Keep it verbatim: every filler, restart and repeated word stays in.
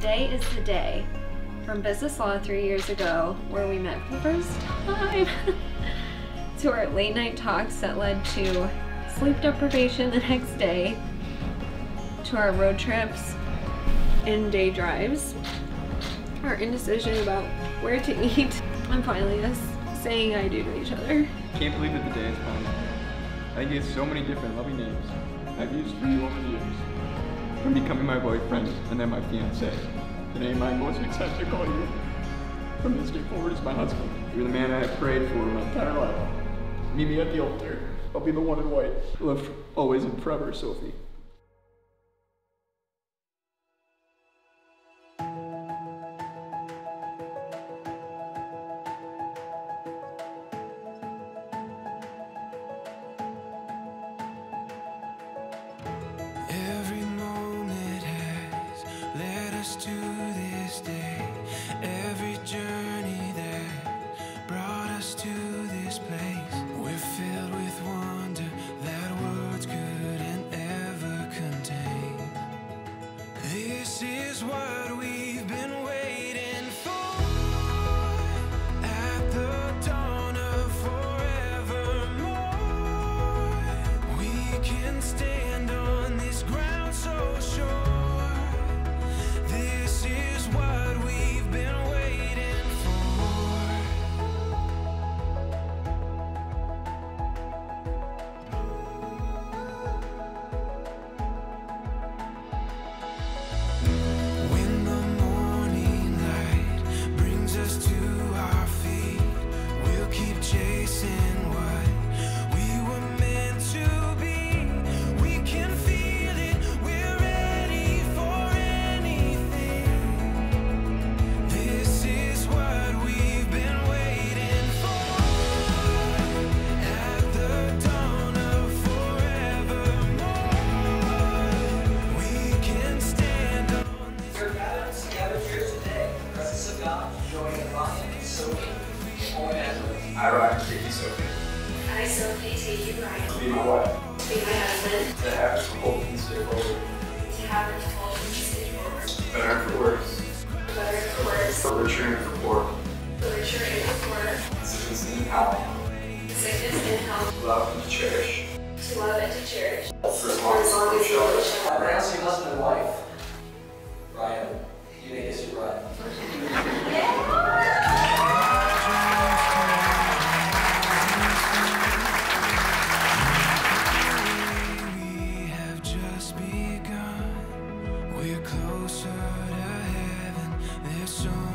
today is the day from business law three years ago where we met for the first time to our late night talks that led to sleep deprivation the next day, to our road trips and day drives, our indecision about where to eat, and finally us saying I do to each other. Can't believe that the day has come. I think it's so many different loving names I've used for you over the years. From becoming my boyfriend and then my fiance. The name I'm most excited to call you from this day forward is my husband. You're the man I have prayed for my entire life. Meet me at the altar. I'll be the one in white. Live always and forever, Sophie. Every moment has led us to this day. Every journey that brought us to this place. We're filled with wonder that words couldn't ever contain. This is what we've been waiting for. At the dawn of forevermore, we can stand on this ground so sure. This is what we've been waiting for. When the morning light brings us to our feet, we'll keep chasing what we were meant to be. We can feel it, we're ready for anything. This is what we've been waiting for. At the dawn of forevermore, we can stand on this. We're gathered together here today in the presence of God, joining Ryan and Sophie, all Nazareth. I, Ryan, take you, Sophie. I, Sophie, take you, Ryan, Be my wife. to be my husband, To have this whole and stay forward. to have a full and stay forward, Better for worse. for better and for worse, For richer and for poor. for richer and for poorer, Sickness and health. sickness and health, Love and cherish. to love and to cherish, For as for long as long as as we you shall. shall I live. pronounce you husband and wife. Ryan, you may kiss your bride. We have just begun. We're closer to heaven. There's so